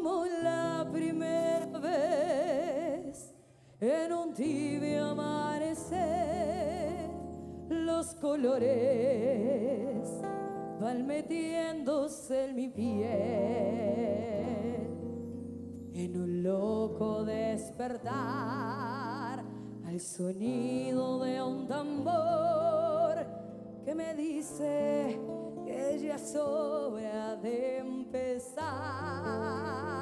Como la primera vez en un tibio amanecer, los colores van metiéndose en mi piel, en un loco despertar al sonido de un tambor que me dice que ya es hora de empezar.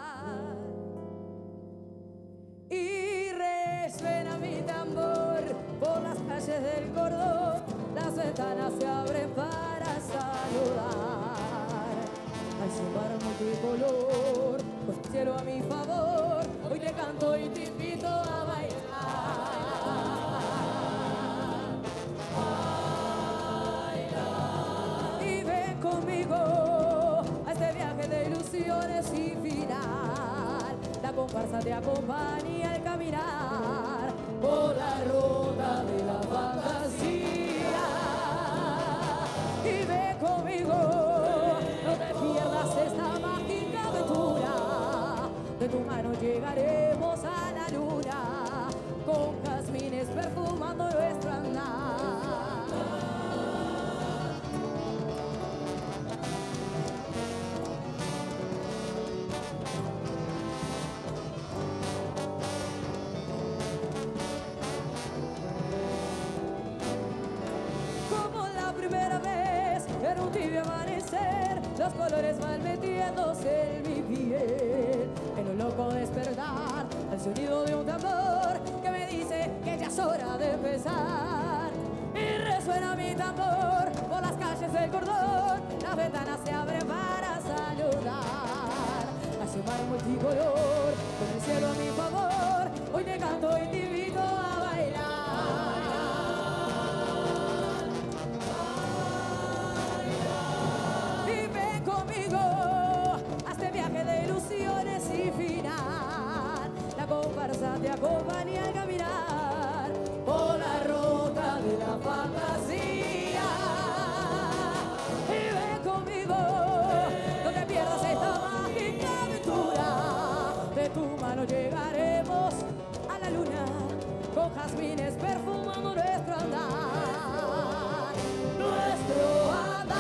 Y resuena mi tambor por las calles del cordón, las ventanas se abren para saludar. Al sumar multicolor, con el cielo a mi favor, hoy te canto y te invito a bailar. Y ven conmigo a este viaje de ilusiones y final. La comparsa te acompaña al caminar por la ruta de la fantasía. Y ven conmigo, no te pierdas esta mágica aventura. De tu mano llegaremos a la luna, con jazmines perfumando nuestro andar. En un tibio amanecer, los colores van metiéndose en mi piel, en un loco despertar al sonido de un tambor que me dice que ya es hora de empezar. Y resuena mi tambor por las calles del cordón, las ventanas se abren para saludar. Hacia un mar multicolor, con el cielo a mi favor, hoy te canto y te invito a bailar. De ilusiones y final, la comparsa te acompaña al caminar por la ruta de la fantasía. Y ven conmigo, no te pierdas esta mágica aventura. De tu mano llegaremos a la luna, con jazmines perfumando nuestro andar, nuestro andar.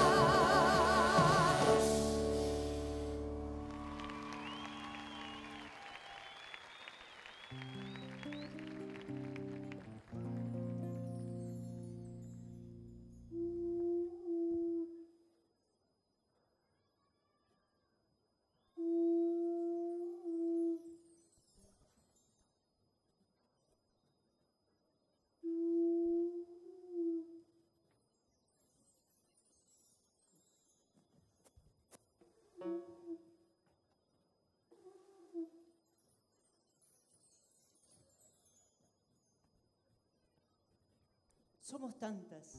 Somos tantas,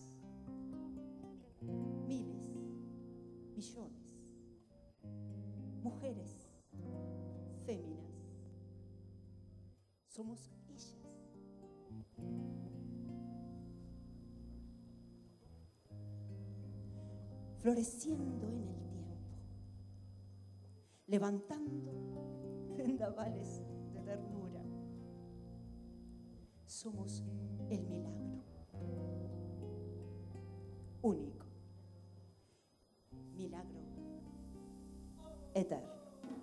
miles, millones, mujeres, féminas. Somos ellas. Floreciendo en el tiempo, levantando vendavales de ternura. Somos el milagro único, milagro eterno.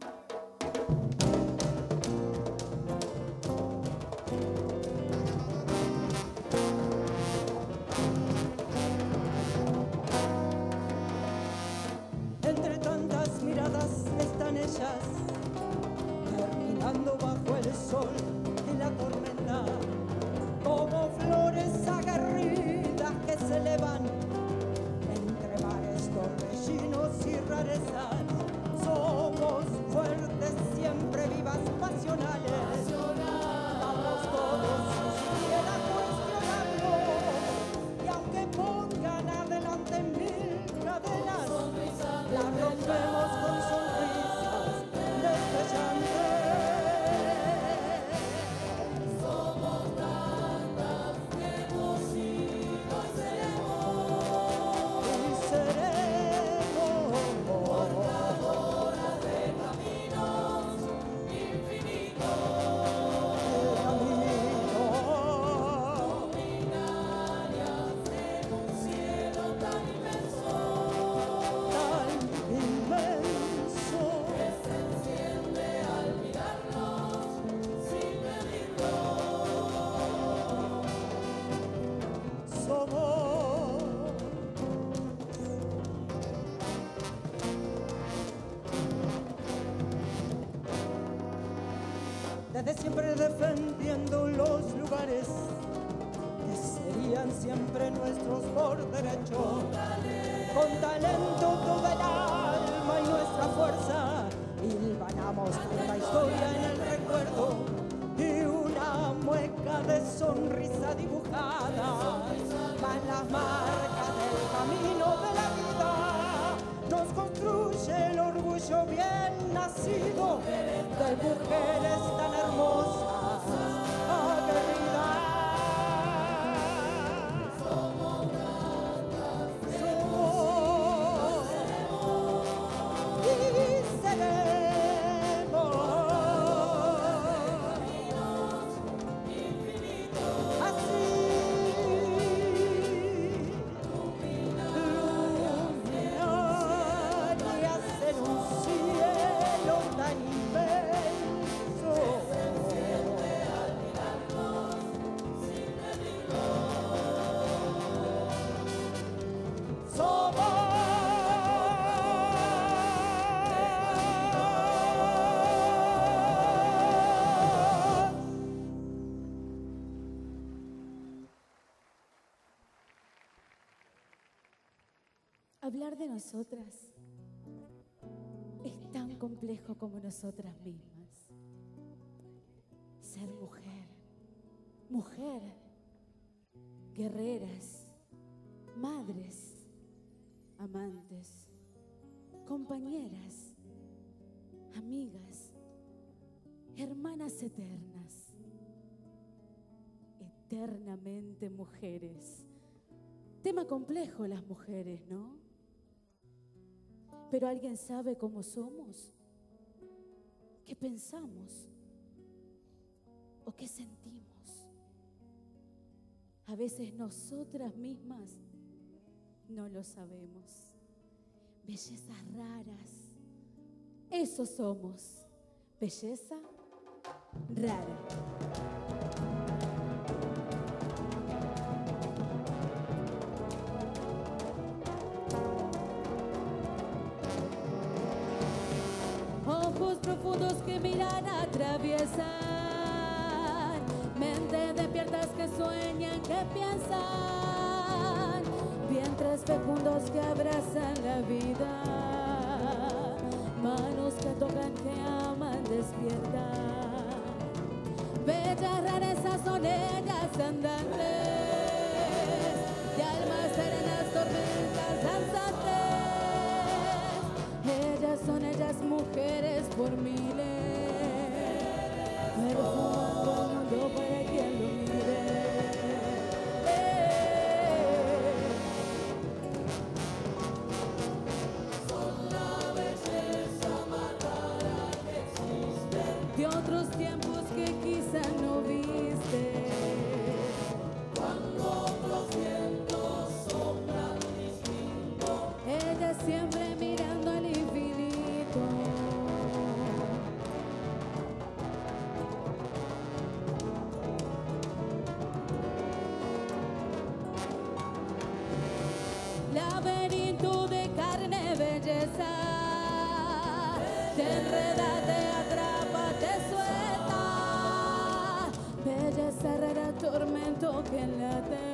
Entre tantas miradas están ellas, terminando bajo el sol y la tormenta, como flores aguerridas que se elevan entre mares, torbellinos y rarezas. Somos fuertes, siempre vivas, pasionales. Vamos todos sin siquiera cuestionarlo. Y aunque pongan adelante mil cadenas, la rompemos con sonrisas destellantes. Somos tantas que hemos sido y seremos portadoras de camino. desde siempre defendiendo los lugares que serían siempre nuestros por derecho. Con talento toda el alma y nuestra fuerza, hilvanamos la historia en el recuerdo y una mueca de sonrisa dibujada van las marcas del camino de la vida. Nos construye el orgullo bien nacido de mujeres tan hermosas, aguerridas. Hablar de nosotras es tan complejo como nosotras mismas. Ser mujer, mujer, guerreras, madres, amantes, compañeras, amigas, hermanas eternas, eternamente mujeres. Tema complejo las mujeres, ¿no? Pero ¿alguien sabe cómo somos? ¿Qué pensamos? ¿O qué sentimos? A veces nosotras mismas no lo sabemos. Bellezas raras. Eso somos. Belleza rara. Ojos profundos que miran, atraviesan, mente despiertas que sueñan, que piensan, vientres fecundos que abrazan la vida, manos que tocan, que aman, despiertan. Bellas rarezas son ellas andantes, de almas serenas, tormentas danzantes. Ellas son ellas mujeres por miles, perfumando el mundo para quien lo mire. Son la belleza más rara que existe, de otros tiempos que quizá no viste. Cuando otros vientos soplan distinto, ella siempre mirando al infinito. Laberinto de carne, belleza, te enreda, te atrapa, te suelta. Belleza rara, tormento que late,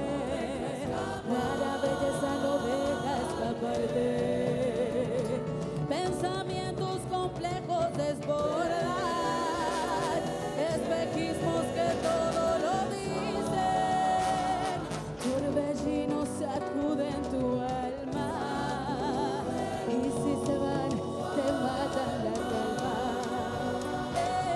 rara belleza no deja escaparte. Pensamientos complejos desbordan, espejismos que todo lo dicen, torbellinos sacuden tu alma, y si se van te matan la calma.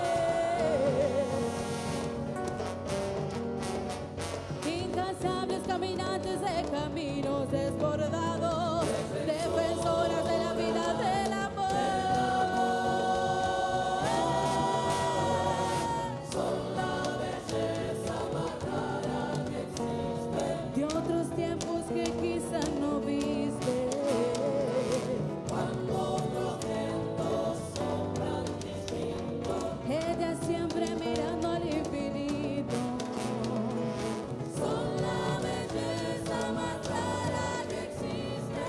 Incansables caminantes de caminos desbordados, defensoras de la vida, del amor. Son la belleza más rara que existe, de otros tiempos que quizá no viste. Cuando otros vientos soplan distinto, ella siempre mirando al infinito. Son la belleza más rara que existe.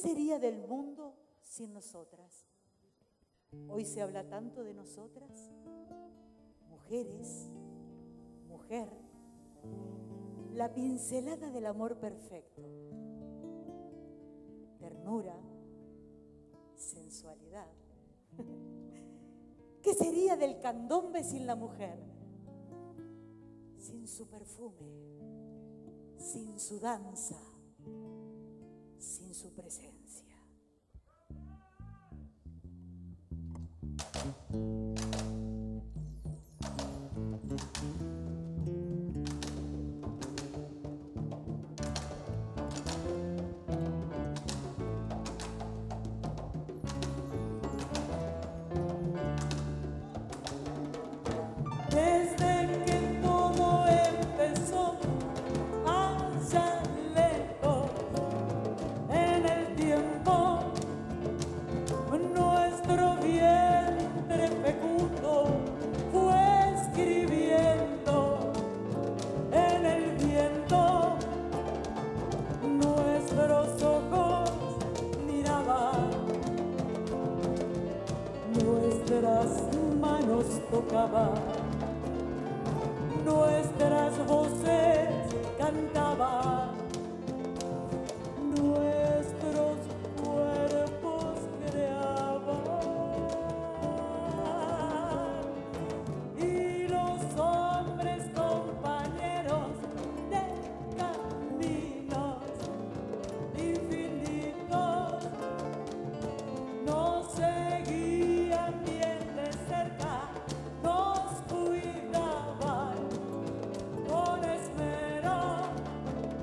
sería del mundo sin nosotras? Hoy se habla tanto de nosotras, mujeres, mujer, la pincelada del amor perfecto, ternura, sensualidad. ¿Qué sería del candombe sin la mujer? Sin su perfume, sin su danza, sin su presencia. Desde que todo empezó, allá lejos en el tiempo, nuestro vientre fecundo fue escribiendo en el viento. Nuestros ojos miraban, nuestras manos tocaban, nuestras voces cantaban, nuestros cuerpos creaban, y los hombres compañeros de caminos infinitos nos seguían bien de cerca, nos cuidaban con esmero,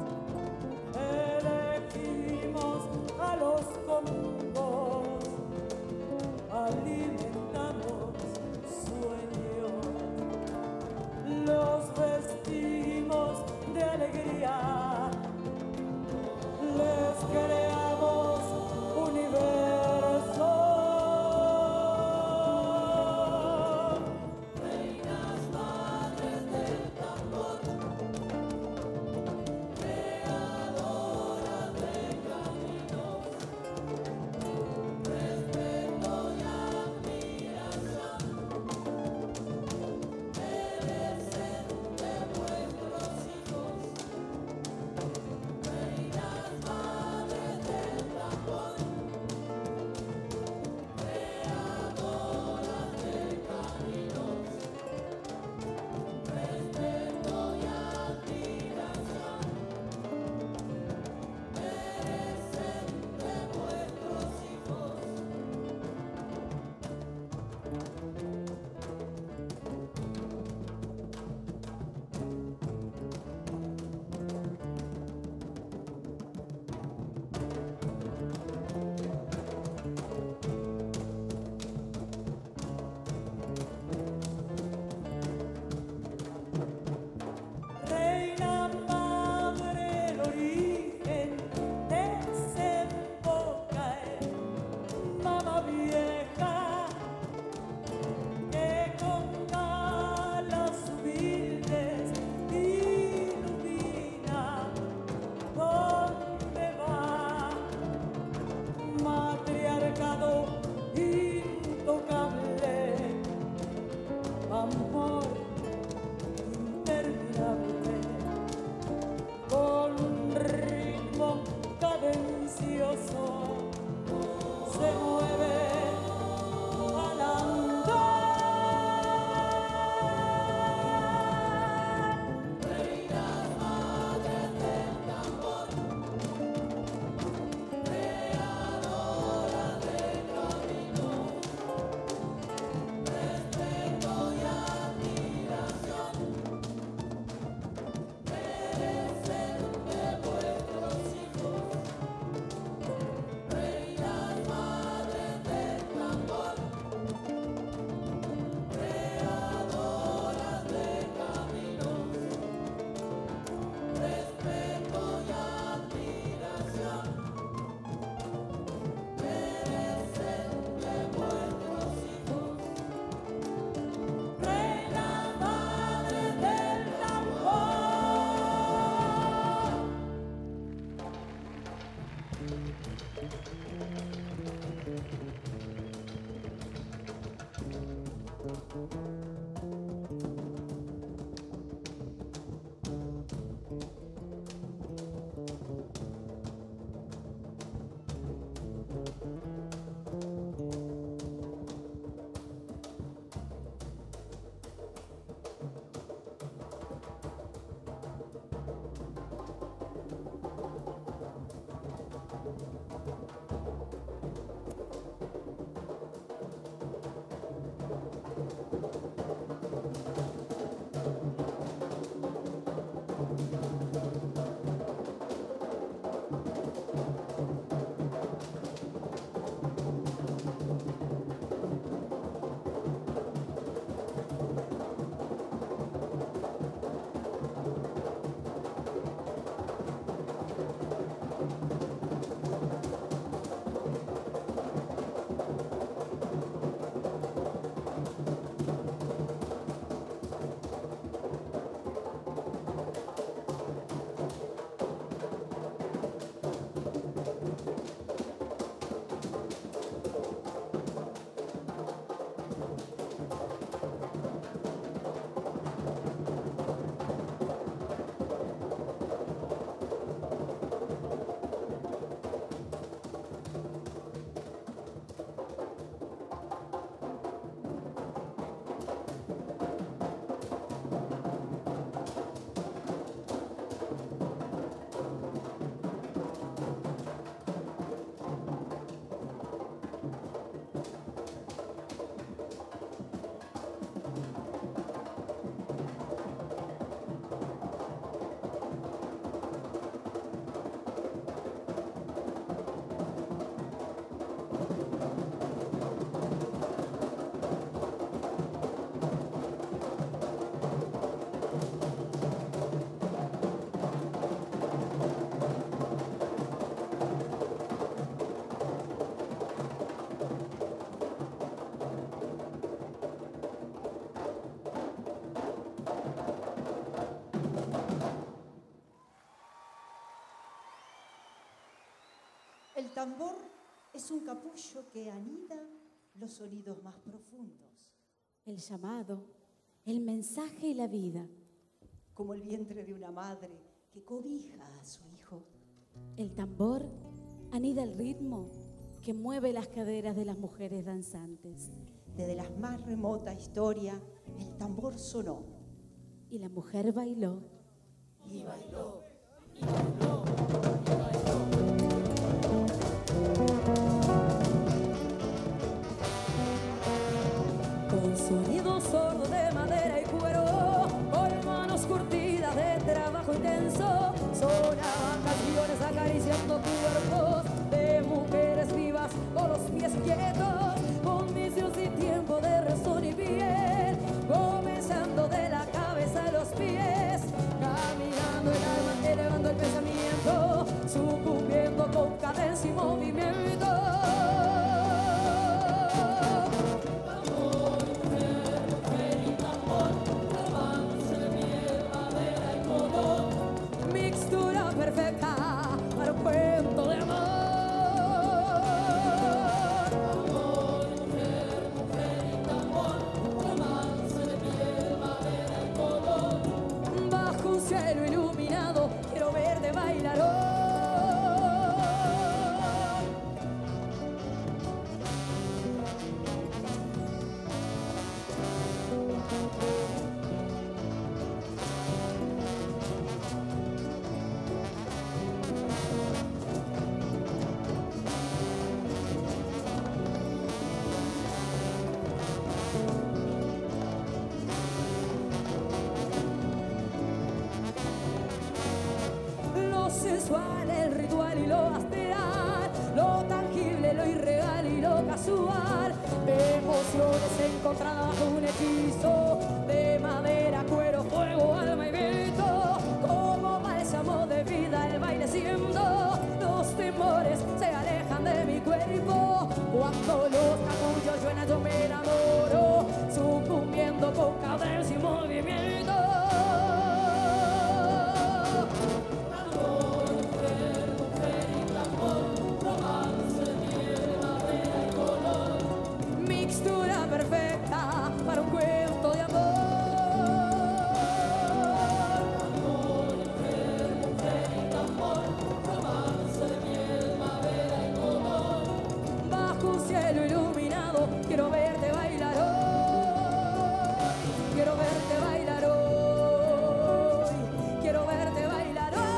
tambor es un capullo que anida los sonidos más profundos. El llamado, el mensaje y la vida. Como el vientre de una madre que cobija a su hijo. El tambor anida el ritmo que mueve las caderas de las mujeres danzantes. Desde la más remota historia, el tambor sonó. Y la mujer bailó. Y bailó. Y bailó. Y bailó. Con sonido sordo de madera y cuero, con manos curtidas de trabajo intenso, sonaban canciones acariciando cuerpos de mujeres vivas con los pies quietos, con vicios y tiempo de razón y piel, comenzando de la cabeza a los pies, caminando el alma, elevando el pensamiento, sucumbiendo con cadencia y movimiento. Perfecta para un cuento de amor. Amor, mujer y tambor, romance de piel, madera y color. Bajo un cielo iluminado, quiero verte bailar hoy. El ritual y lo astral, lo tangible, lo irreal y lo casual, emociones encontradas bajo un hechizo de madera, cuero, fuego, alma y viento, como bálsamo de vida el baile siendo, los temores se alejan de mi cuerpo, cuando los capullos suenan yo me enamoro, sucumbiendo con cadencia y movimiento. Perfecta para un cuento de amor. Amor, mujer y tambor, romance de miel, madera y color. Bajo un cielo iluminado, quiero verte bailar hoy. Quiero verte bailar hoy. Quiero verte bailar hoy.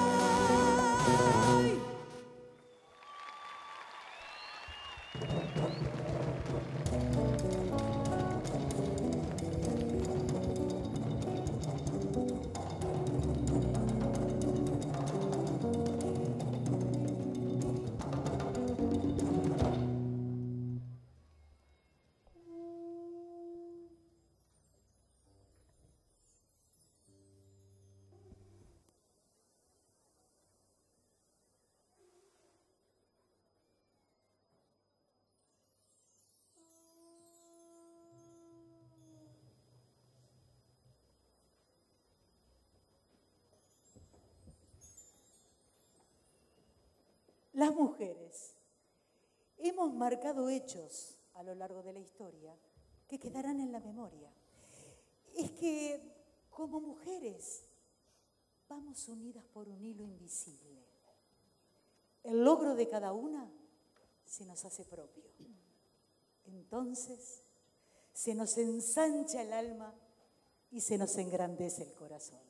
Las mujeres hemos marcado hechos a lo largo de la historia que quedarán en la memoria. Es que como mujeres vamos unidas por un hilo invisible. El logro de cada una se nos hace propio. Entonces se nos ensancha el alma y se nos engrandece el corazón.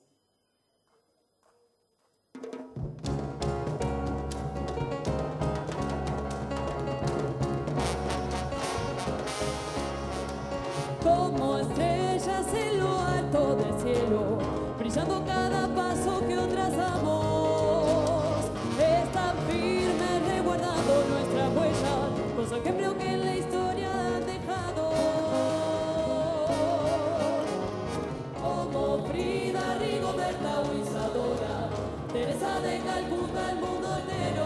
Como estrellas en lo alto del cielo, brillando cada paso que otras damos, están firmes resguardando nuestra huella, con su ejemplo que en la historia han dejado. Como Frida, Rigoberta o Isadora, Teresa de Calcuta, el mundo entero,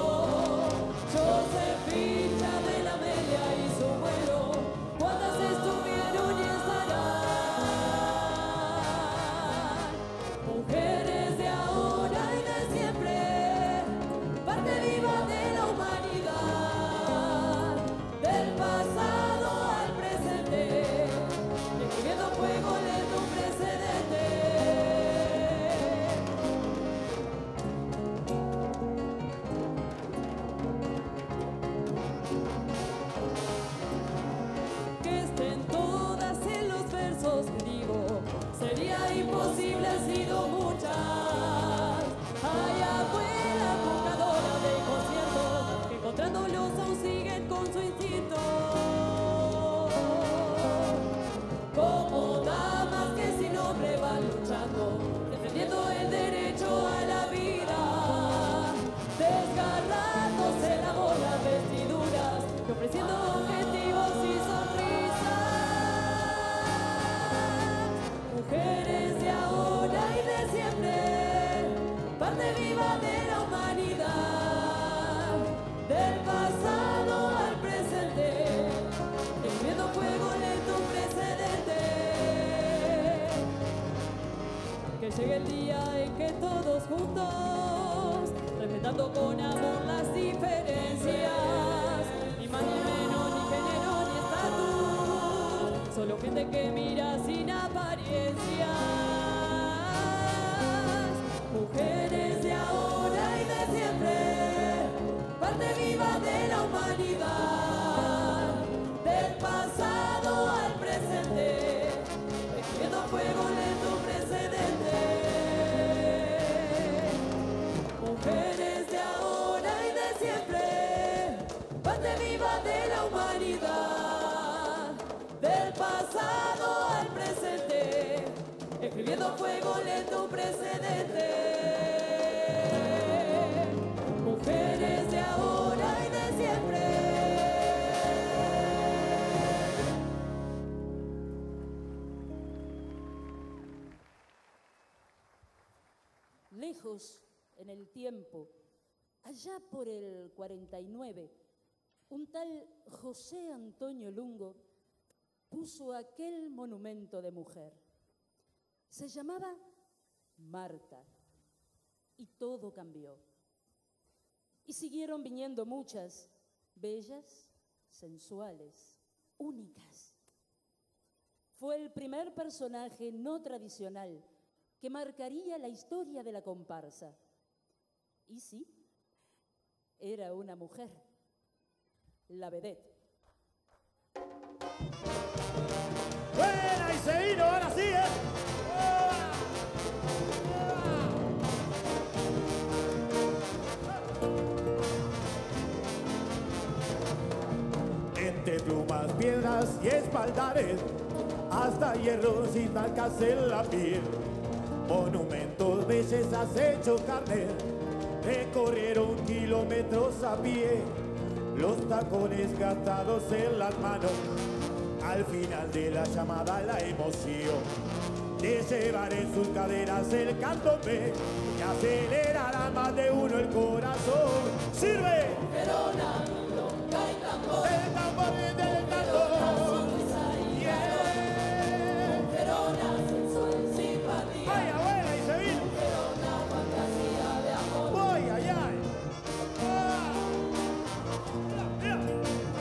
Josefina, Isabel, Amelia y su vuelo, cuántas estuvieron y estarán. Mujeres de ahora y de siempre, parte viva de la humanidad. llegue el día en que todos juntos, respetando con amor las diferencias, ni más ni menos, ni género, ni estatus, solo gente que mira sin apariencias. Mujeres de ahora y de siempre, parte viva de la humanidad, del pasado al presente, escribiendo fuego lento precedente. Mujeres de ahora y de siempre, parte viva de la humanidad, del pasado al presente, escribiendo fuego lento precedente. Mujeres de ahora y de siempre. Lejos en el tiempo, allá por el 49, un tal José Antonio Lungo puso aquel monumento de mujer. Se llamaba Marta y todo cambió. Y siguieron viniendo muchas, bellas, sensuales, únicas. Fue el primer personaje no tradicional que marcaría la historia de la comparsa. Y sí, era una mujer, la vedette. ¡Buena! Y se vino, ahora sí, ¿eh? Entre plumas, piedras y espaldares, hasta hierros y marcas en la piel, monumentos, bellezas hecho carne, recorrieron kilómetros a pie, los tacones gastados en las manos, al final de la llamada la emoción de llevar en sus caderas el candombe y acelerar a más de uno el corazón. ¡Sirve! Verona, milonga y tambor. El tambor del tambor. Yeah. Verona, sensual, simpatía. ¡Ay, abuela! Y se vino. Verona, fantasía de amor. ¡Voy, ay, ay! ¡Ah! Mira, mira.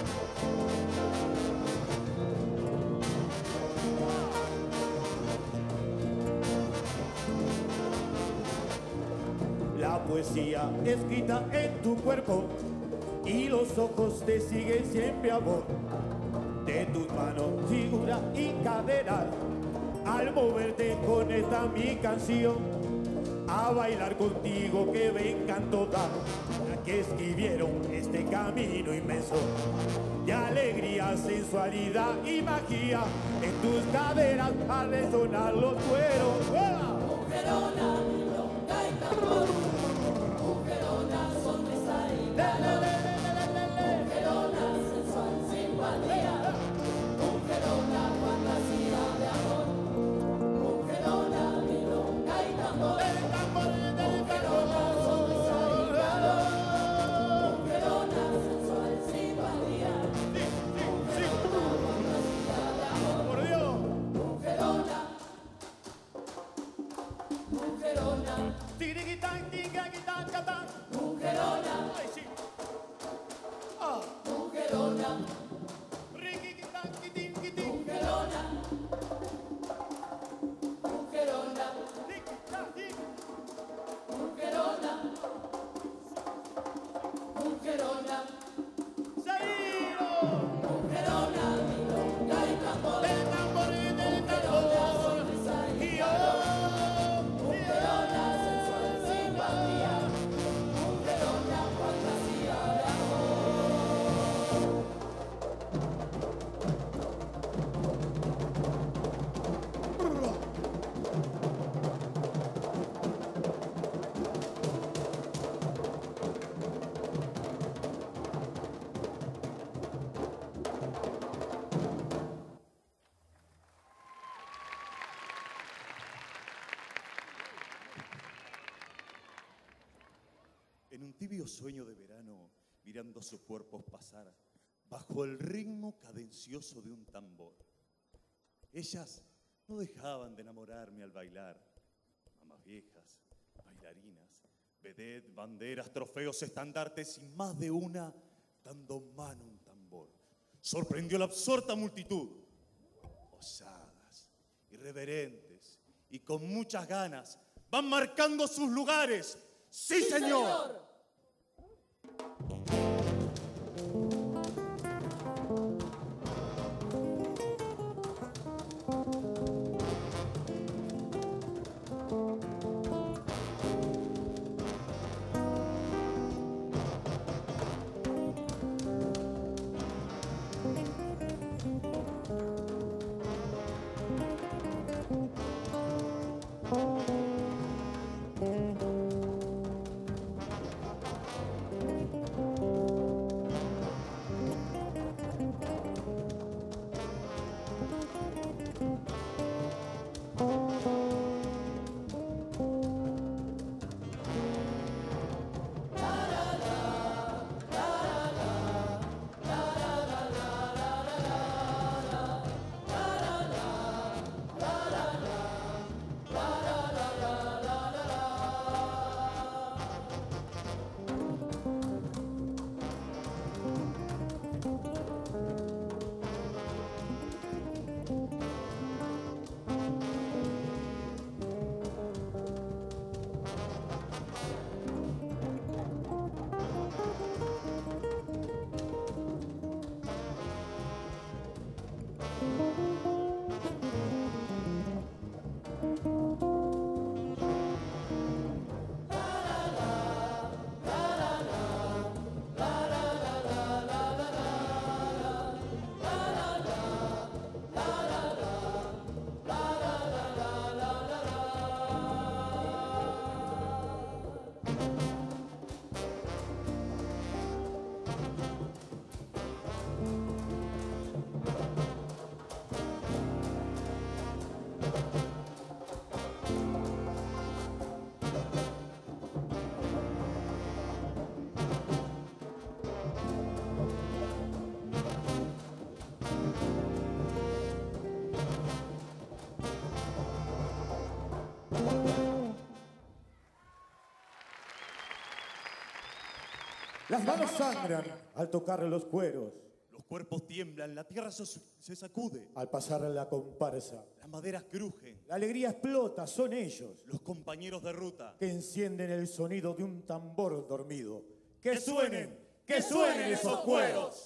La poesía escrita en tu cuerpo y los ojos te siguen siempre, amor. De tus manos, figura y cadera, al moverte con esta mi canción, a bailar contigo que vengan todas las que escribieron este camino inmenso de alegría, sensualidad y magia. En tus caderas a resonar los cueros. ¡Uah! Verona, milonga y tambor. Verona, sonrisa y calor. Verona, sensual, simpatía. Verona, fantasía de amor. Verona, milonga y tambor. Verona, sonrisa y calor. Verona, sensual, simpatía. Fantasía de amor. ¡Por Dios! Verona, Verona, Tiriquitán, tigaquitán, catán. Verona, ¡Ay, sí! ¡Ah! Verona, Riquiquitán, quitín, quitín. Verona, Verona, Tiquitán, tic. Verona, Verona, ¡Seguido! Verona, milonga y tambor. El tambor del tambor. Y yo. Verona, sensual, simpatía. Verona, fantasía de amor. En un tibio sueño de verano, mirando sus cuerpos pasar, bajo el ritmo cadencioso de un tambor. Ellas no dejaban de enamorarme al bailar. viejas, bailarinas, vedette, banderas, trofeos, estandartes y más de una dando mano a un tambor. Sorprendió a la absorta multitud. Osadas, irreverentes y con muchas ganas van marcando sus lugares. ¡Sí, señor! Las manos sangran al tocarle los cueros. Los cuerpos tiemblan, la tierra se sacude. Al pasar la comparsa. Las maderas crujen. La alegría explota, son ellos. Los compañeros de ruta. Que encienden el sonido de un tambor dormido. ¡Que suenen! ¡Que suenen esos cueros!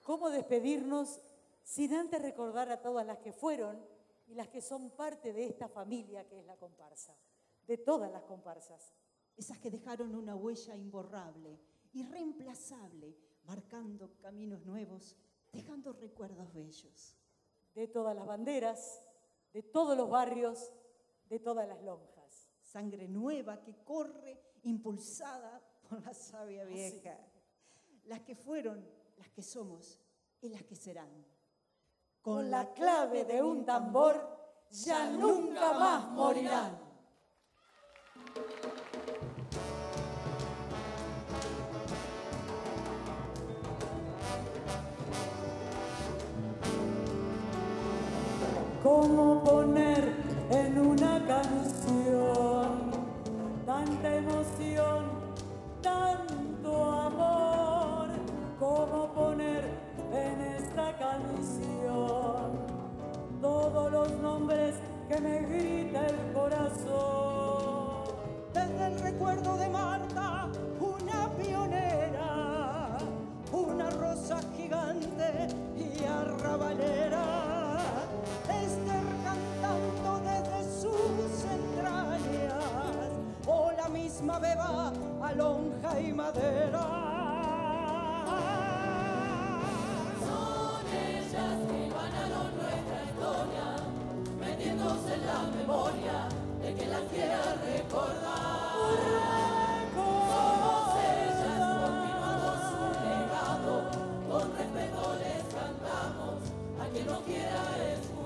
¿Cómo despedirnos sin antes recordar a todas las que fueron y las que son parte de esta familia que es la comparsa? De todas las comparsas. Esas que dejaron una huella imborrable, irreemplazable, marcando caminos nuevos, dejando recuerdos bellos. De todas las banderas, de todos los barrios, de todas las lonjas. Sangre nueva que corre impulsada por la savia vieja. Las que fueron, las que somos y las que serán. Con la clave de un tambor ya nunca más morirán. ¿Cómo poner en una canción tanta emoción, tanto amor? ¿Cómo poner en esta canción todos los nombres que me grita el corazón? Desde el recuerdo de Marta, una pionera, una rosa gigante y arrabalera, Esther cantando desde sus entrañas, o la misma Beba, alonja y madera. Son ellas que ganaron nuestra historia, metiéndose en la memoria de que las quiera recordar. Somos ellas, continuando su legado, con respeto les cantamos a quien nos quiera escuchar.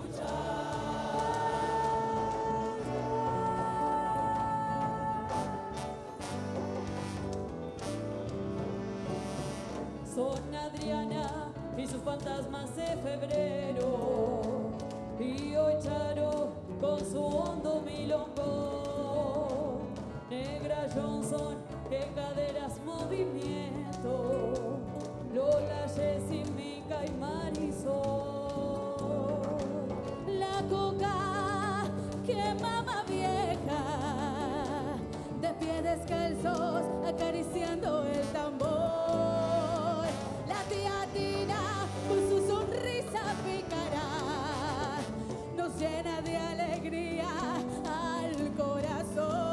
Son Adriana y sus fantasmas de febrero, y hoy Charo con su hondo milongo, Negra Johnson que caderas movimiento, Lola, Jessie, Mica y Marisol. La coca que mama vieja, de pies descalzos acariciando el tambor. La tía Tina con su sonrisa pícara nos llena de alegría al corazón.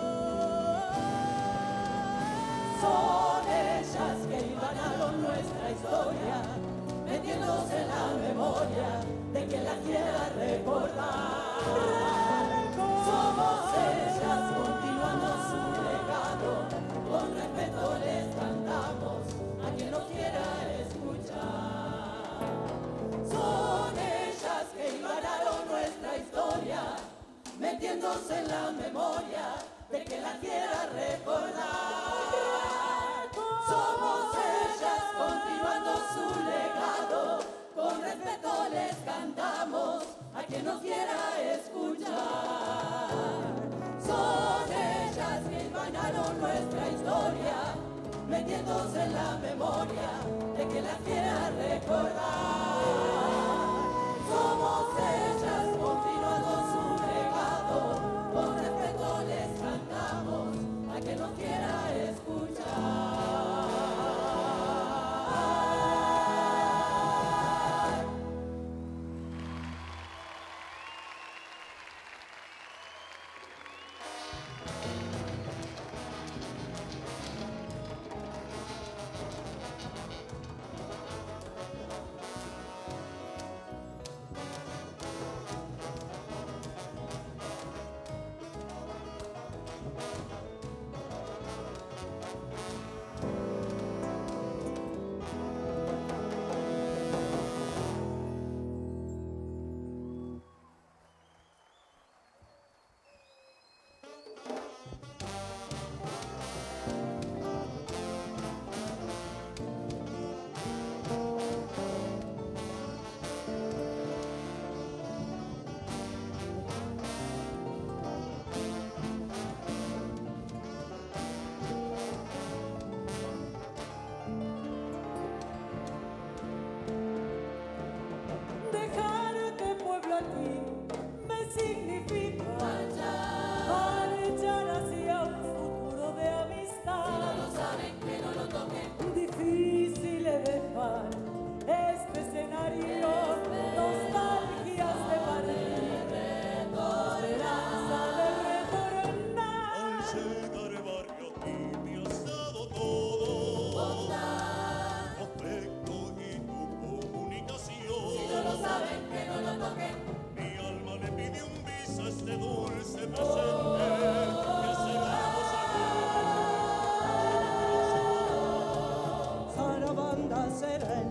Son ellas que ganaron nuestra historia, metiéndose en la memoria de quien la quiera recordar. Somos ellas continuando su legado, con respeto les cantamos a quien nos quiera escuchar. Son ellas que ganaron nuestra historia, metiéndose en la memoria de quien la quiera recordar. Somos ellas continuando su legado, con respeto les cantamos a quien nos quiera escuchar. Son ellas que ganaron nuestra historia, metiéndose en la memoria de quien la quiera recordar. Somos ellas continuando su legado, con respeto les cantamos a quien nos quiera escuchar.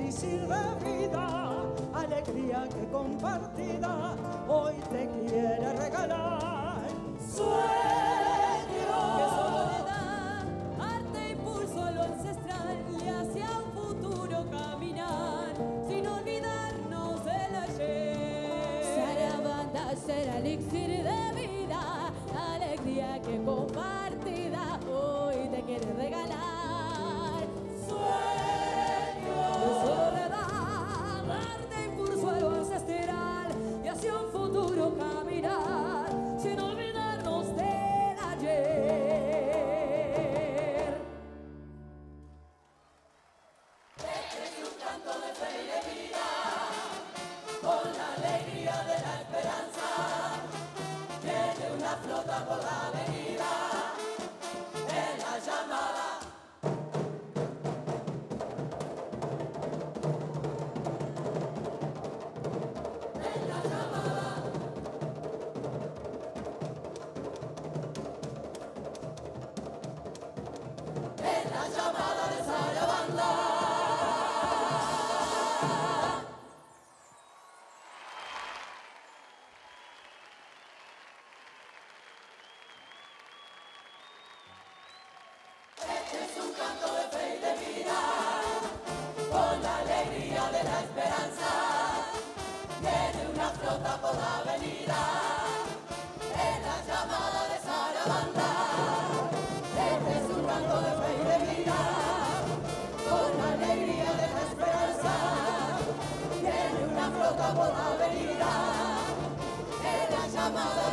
elixir de vida, alegría que compartida hoy te quiere regalar. Sueño que solo le da arte, impulso a lo ancestral y hacia un futuro caminar sin olvidarnos del ayer. Sarabanda será elixir de vida, alegría que compartida hoy te quiere regalar. Sueño que solo le da arte, impulso a lo ancestral y hacia un futuro caminar sin olvidarnos del ayer. Este es un canto de fe y de vida, con la alegría de la esperanza. Tiene una flota por la avenida, en la llamada. Por la avenida, en la llamada